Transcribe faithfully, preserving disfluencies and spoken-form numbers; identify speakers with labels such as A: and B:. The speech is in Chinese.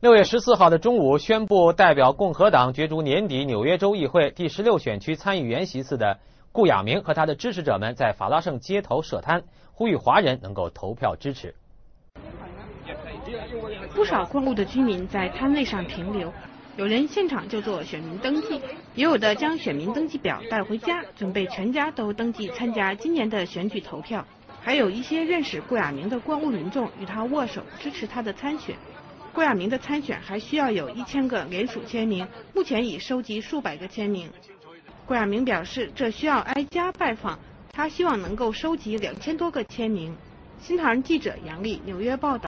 A: 六月十四号的中午宣布，代表共和党角逐年底纽约州议会第十六选区参议员席次的顾亚明和他的支持者们在法拉盛街头设摊，呼吁华人能够投票支持。
B: 不少光顾的居民在摊位上停留，有人现场就做选民登记，也有的将选民登记表带回家，准备全家都登记参加今年的选举投票。还有一些认识顾亚明的光顾民众与他握手，支持他的参选。顾亚明的参选还需要有一千个联署签名，目前已收集数百个签名。顾亚明表示，这需要挨家拜访，他希望能够收集两千多个签名。新唐人记者杨丽纽约报道。